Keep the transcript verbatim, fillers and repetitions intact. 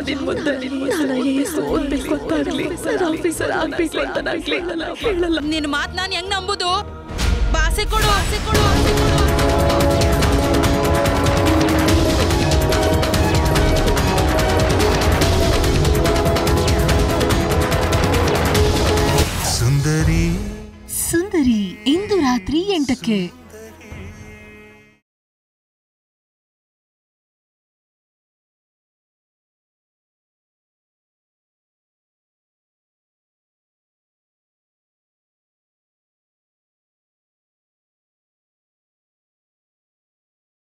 ನಿನ್ ಮುಂದೆ ನಾನು ಐ ಎ ಎಸ್ ಓದ್ಬೇಕು ಅಂತಾಗ್ಲಿ ಸರ್ ಆಫೀಸರ್ ಆಗ್ಬೇಕು ಅಂತ ನಾಗ್ಲಿ ಹೇಳಲ್ಲ. ನಿನ್ ಮಾತ್ ನಾನು ಹೆಂಗ್ ನಂಬುದು? ಬಾಸೆ ಕೊಡು ಆಸೆ ಕೊಡು ಆಸೆ ಕೊಡು. ಸುಂದರಿ ಸುಂದರಿ ಇಂದು ರಾತ್ರಿ ಎಂಟಕ್ಕೆ.